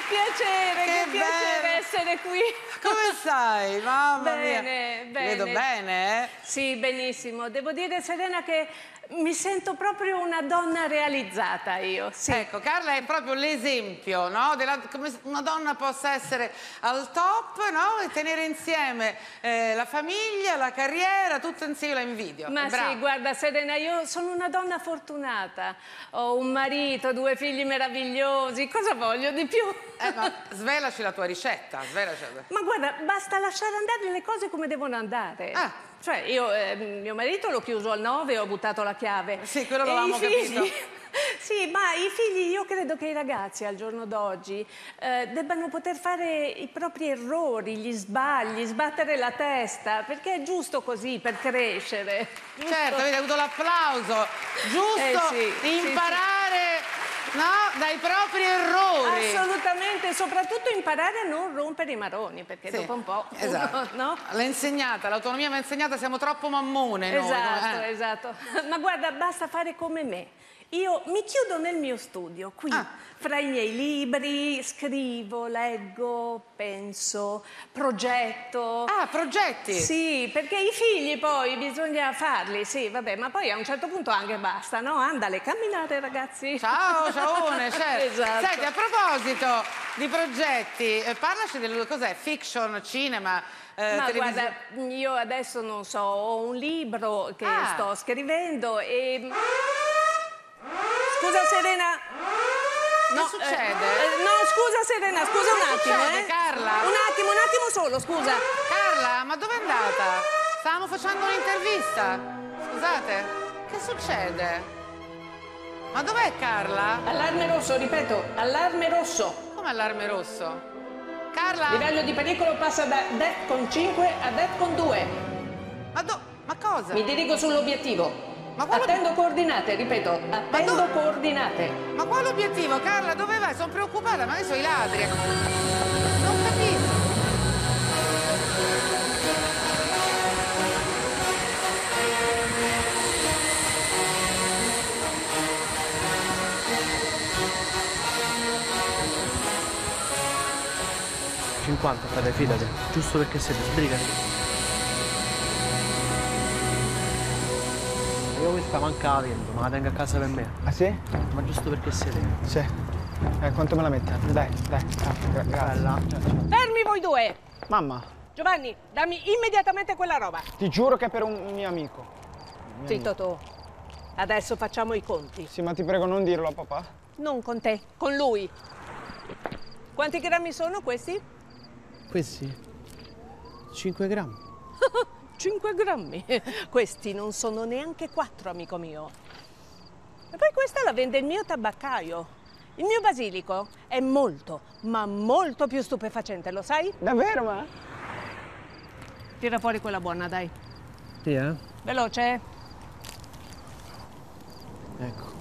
che piacere essere qui. Come stai? Mamma mia. Bene. Vedo bene, eh? Sì, benissimo. Devo dire, Serena, che mi sento proprio una donna realizzata io. Sì. Ecco, Carla è proprio l'esempio, no? Come una donna possa essere al top, no? E tenere insieme la famiglia, la carriera, tutto insieme, la invidio. Ma sì, guarda Serena, io sono una donna fortunata. Ho un marito, 2 figli meravigliosi. Cosa voglio di più? Ma svelaci la tua ricetta, Ma guarda, basta lasciare andare le cose come devono andare. Cioè, io mio marito l'ho chiuso al 9 e ho buttato la chiave. Sì, quello l'avevamo capito. Sì, ma i figli, io credo che i ragazzi al giorno d'oggi debbano poter fare i propri errori, gli sbagli, sbattere la testa, perché è giusto così per crescere. Giusto? Certo, avete avuto l'applauso. Giusto imparare no, dai propri errori. Assolutamente, soprattutto imparare a non rompere i maroni, perché dopo un po'... Esatto. No? L'ha insegnata, l'autonomia mi ha insegnato, siamo troppo mammone noi. Esatto. Ma guarda, basta fare come me. Io mi chiudo nel mio studio, qui, fra i miei libri, scrivo, leggo, penso, progetto. Progetti? Sì, perché i figli poi bisogna farli, sì, vabbè, ma poi a un certo punto anche basta, no? Andale, camminate ragazzi. Ciao, ciaone, certo. Esatto. Senti, a proposito di progetti, parlaci del cos'è, fiction, cinema, ma guarda, io adesso non so, ho un libro che sto scrivendo e... Scusa Serena. Che succede? No, scusa Serena, scusa un attimo. Che succede, Carla? Un attimo solo, scusa. Carla, ma dove è andata? Stavamo facendo un'intervista. Scusate, che succede? Ma dov'è Carla? Allarme rosso, ripeto, allarme rosso. Come allarme rosso? Carla? Livello di pericolo passa da Defcon 5 a Defcon 2. Ma cosa? Mi dirigo sull'obiettivo. Attendo coordinate, ripeto, attendo coordinate. Ma quale obiettivo, Carla? Dove vai? Sono preoccupata, ma adesso i ladri. Non capisco. $50, frate, fidati. Giusto perché siete sbrigati. Io questa manca la vendo, ma la tengo a casa per me. Ah sì? Ma giusto perché siete. Sì. Quanto me la metti? Dai. Grazie. Fermi voi due! Mamma. Giovanni, dammi immediatamente quella roba. Ti giuro che è per un mio amico. Zitto tu. Adesso facciamo i conti. Sì, ma ti prego non dirlo a papà. Non con te, con lui. Quanti grammi sono questi? Questi? 5 grammi. 5 grammi. Questi non sono neanche 4, amico mio. E poi questa la vende il mio tabaccaio. Il mio basilico è molto, ma molto più stupefacente, lo sai? Davvero, ma? Tira fuori quella buona, dai. Sì, eh? Veloce. Ecco.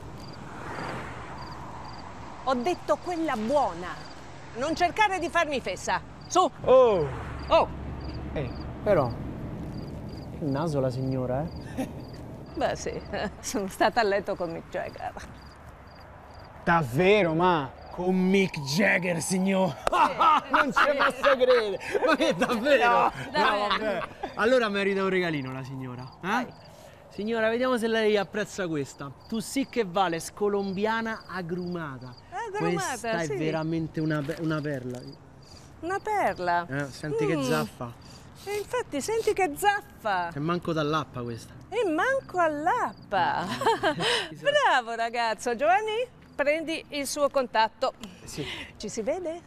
Ho detto quella buona. Non cercare di farmi fessa. Su. Oh. Però... Che naso la signora, eh? Beh, sì. Sono stata a letto con Mick Jagger. Davvero, ma? Con Mick Jagger, signor! Non ci posso credere! Ma che davvero? No, vabbè. Allora merita un regalino la signora, eh? Vai. Signora, vediamo se lei apprezza questa. Tu sì che vale, scolombiana agrumata. Agrumata, questa sì. è veramente una perla. Una perla. Senti che zaffa. E infatti, senti che zaffa. E manco dall'appa questa. E manco all'appa. Bravo ragazzo. Giovanni, prendi il suo contatto. Sì. Ci si vede?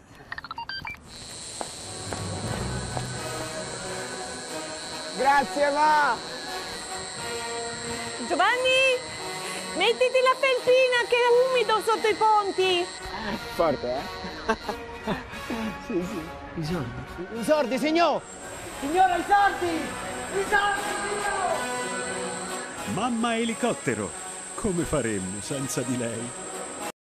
Grazie, ma! Giovanni, mettiti la felpina che è umido sotto i ponti. Forte, eh? Sì. I soldi? I soldi, signor! Signora, i soldi! I soldi, signor! Mamma elicottero, come faremmo senza di lei?